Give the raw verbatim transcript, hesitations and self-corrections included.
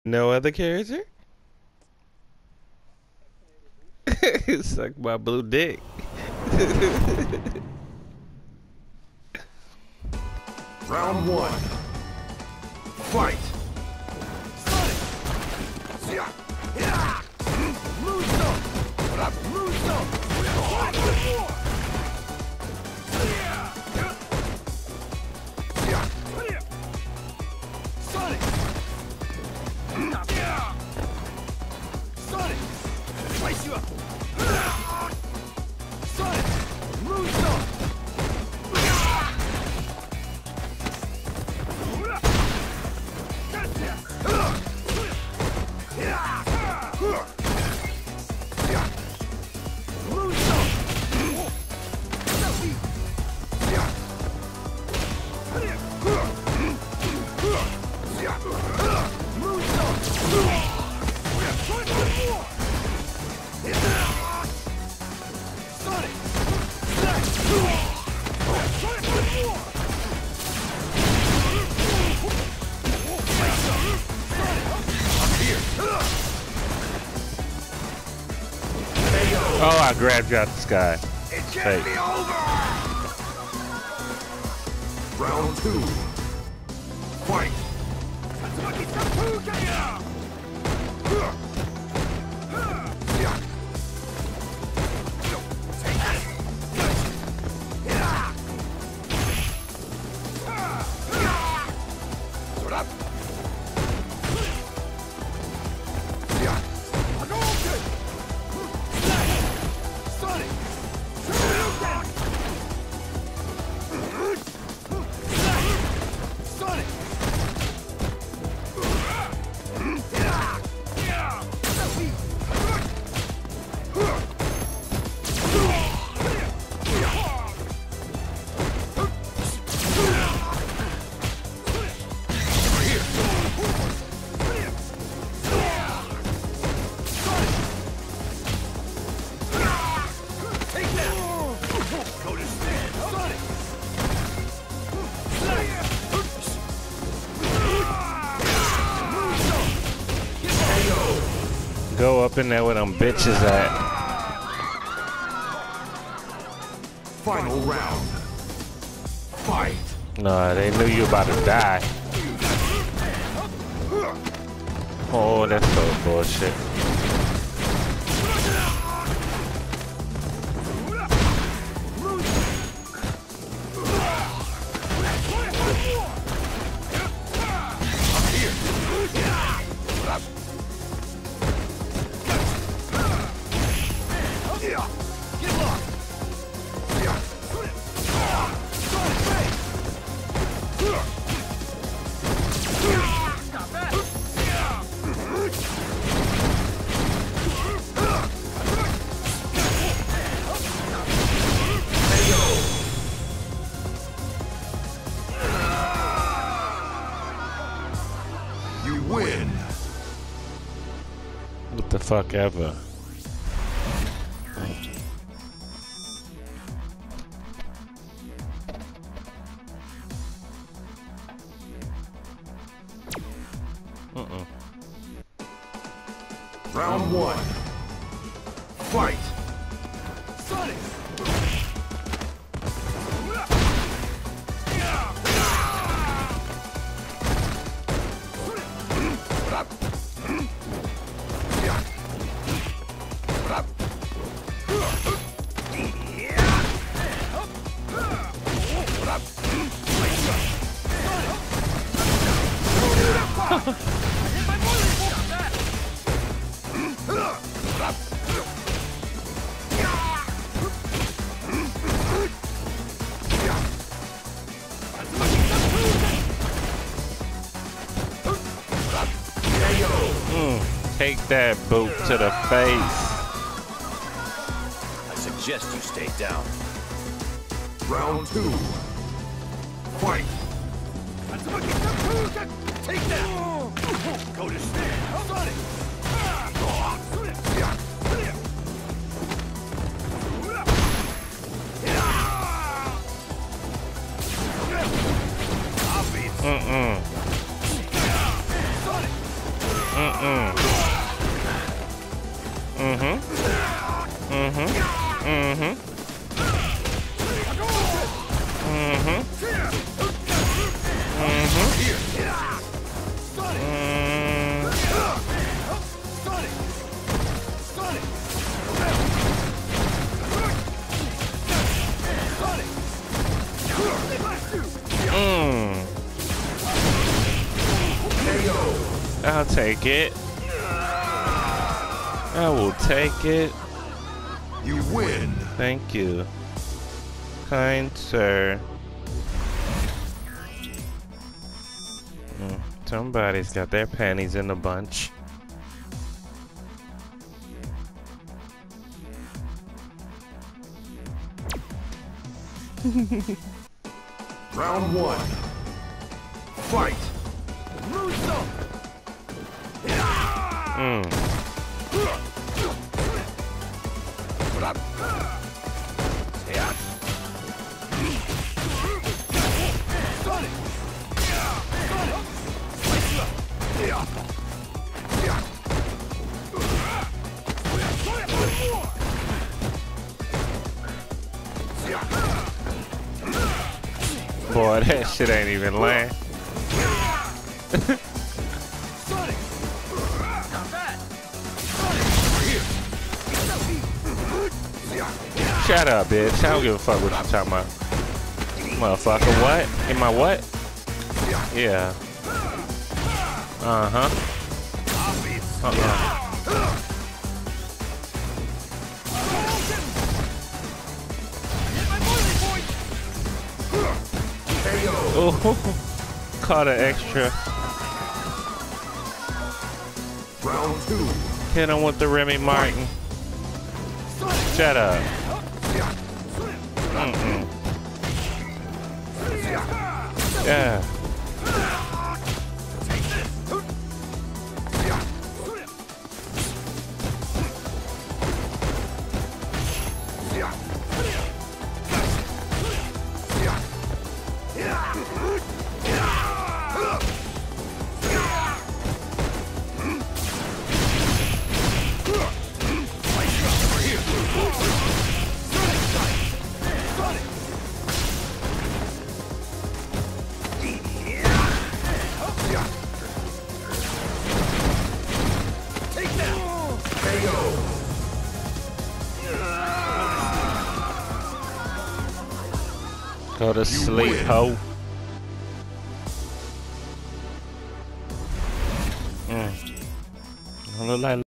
No other character? Suck my blue dick. Round one. Fight! Oh, I grabbed you out the sky. It can't Fake. be over! Round two. Fight! Go up in there where them bitches at. Final round. Fight! Nah, they knew you about to die. Oh, that's so bullshit. You win! What the fuck ever. Uh-uh. Round one. Fight! Sonic! Mm, take that boot to the face. I suggest you stay down. Round two. Fight! Take that! Go to stand! Sonic! Mm-mm. Sonic! Mm. Mm-hmm. Mm-hmm. Mm-hmm. Mm-hmm. Mm-hmm. Mm. I'll take it. I will take it. You win. Thank you, kind sir. Mm. Somebody's got their panties in a bunch. Round one. Fight. Mm. Boy, that shit ain't even land. Shut up, bitch. I don't give a fuck what you talking about. Motherfucker, what? In my what? Yeah. Uh-huh. Uh-uh. Oh, caught an extra. Round two. Hit him with the Remy Martin. Shut up. Mm-mm. Yeah. Go to sleep, ho. Mm. I look like